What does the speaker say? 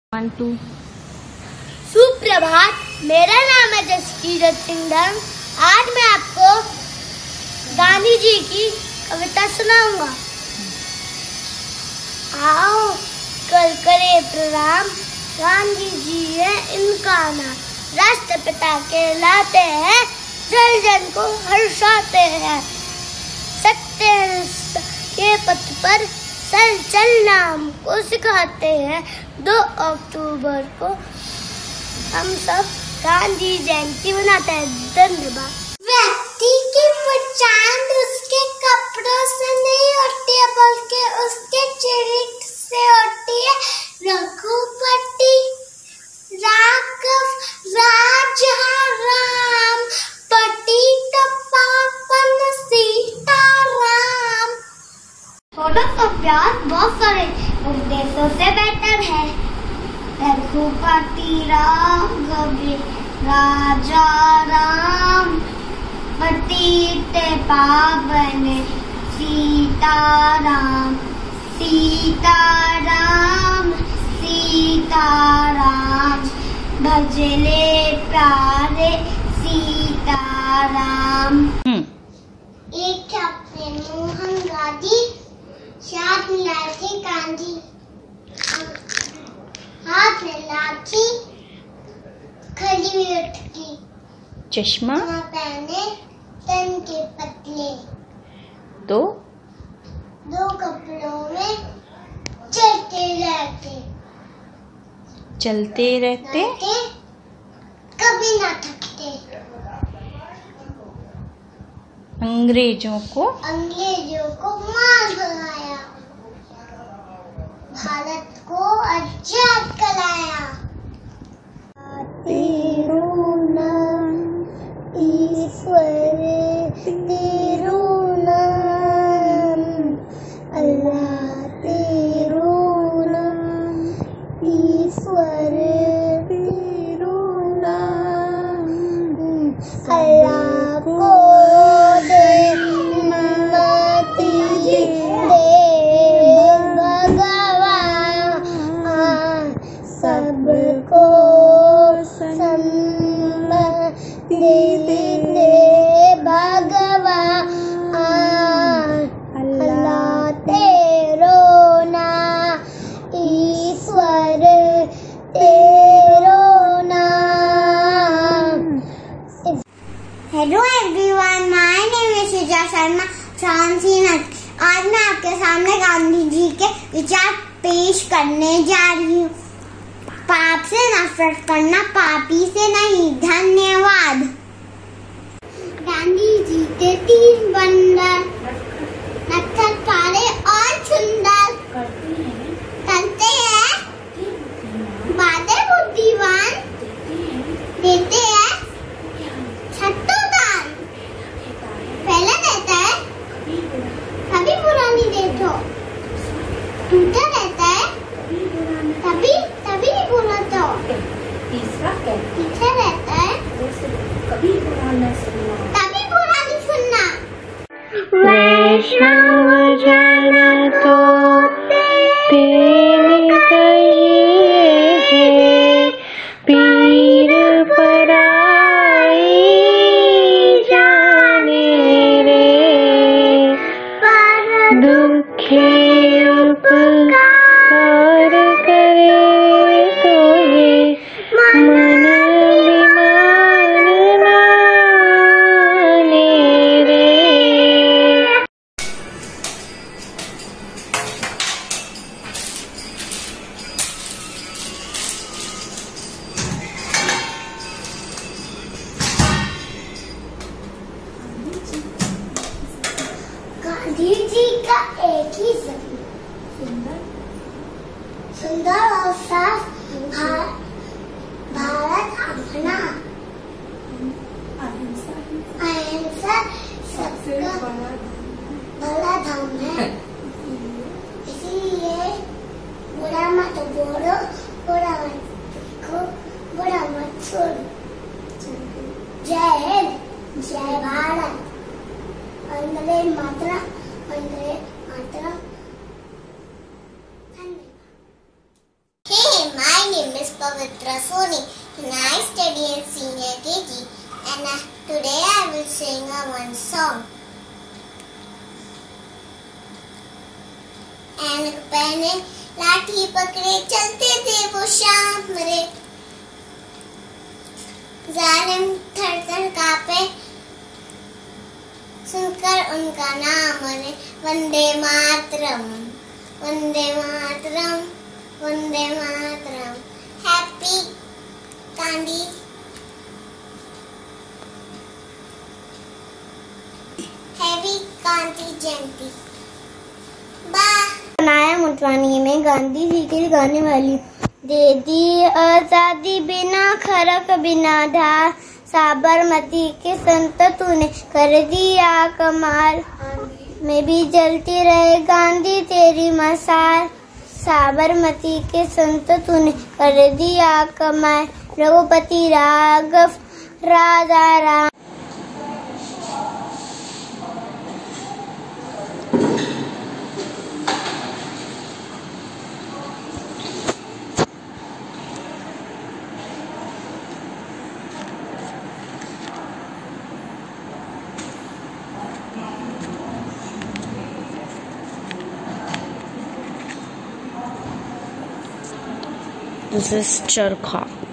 1 2 सुप्रभात। मेरा नाम है जसकीरत सिंह। आज मैं आपको गांधी जी की कविता सुनाऊंगा। आओ कल करे प्रणाम, गांधी जी है इनका नाम। राष्ट्रपिता कहलाते हैं, जन जन को हर्षाते हैं। सत्य के पथ पर चल नाम को सिखाते हैं। 2 अक्टूबर को हम सब गांधी जयंती मनाते हैं। धन्यवाद। व्यक्ति की पहचान उसके कपड़ों से नहीं होती है, बल्कि उसके चरित्र से होती है। रघुपति राघव राजा राम, पतित पावन सीताराम। थोड़ा सा प्यार बहुत सारे उपदेशों से बेहतर है। रघुपति राघव राजा राम, पतित पावन सीताराम। सीताराम सीताराम, भजले प्यारे सीताराम। एक अपने मोहन गांधी, साथ मिलाए थे गांधी। हाथ में लाठी, खड़ी हुई उठकी, चश्मा पहने तन के पतले। दो कपड़ों में चलते रहते कभी ना थकते। अंग्रेजों को मार भगाया, भारत को आजाद कराया। तेरू नाम ईश्वर, तेरू नाम अल्लाह, तेरू नाम ईश्वर, तेरू नाम अल्लाह को दे भगवान, सबको दे भगवान। अल्लाह तेरो नाम ईश्वर, तेरो नाम। Hello everyone, my name is Suja Sharma from सीनट। आज मैं आपके सामने गांधी जी के विचार पेश करने जा रही हूँ। पाप से नफरत करना, पापी से नहीं। धन्यवाद। गांधी जी के 3 बंदर, नक्सल काले और सुंदर, चलते हैं बातें बुद्धिमान, देते हैं छत्तों दान। पहले देता है कभी बुरा नहीं देखो, टूटा रहता है तभी बुरा तो तीसरा रहता है कभी बुरा नहीं सुनना। वैष्णव जन तो तेरे कहिए जे, पीर पराई जाने रे। दुखे उपकार करे तो ये मन अभिमान नाने रे। गांधी जी का एक ही सुंदर और साफ भारत अपना। अहिंसा सबका बड़ा धर्म है, इसीलिए बुरा मत बोलो, बुरा मत देखो, बुरा मत सुनो। जय हिंद, जय भारत, वंदे मातरम, वंदे मातरम। Hey, my name Pavitra Soni and I study in senior KG and today I will sing one song. ऐनक पहने लाठी पकड़े चलते थे वो शाम रे, जालिम थर थर कांपे सुनकर उनका नाम रे। वंदे मातरम वंदे मातरम वंदे मातरम। हैप्पी गांधी जयंती। बनाया मोटवानी में गांधी जी के गाने वाली। दे दी आजादी बिना खरक बिना धार, साबरमती के संत तूने कर दिया कमाल। मैं भी जलती रहे गांधी तेरी मसाल, साबरमती के संत तूने कर दिया कमाल। रघुपति राघव राजा राम। This is Charkha.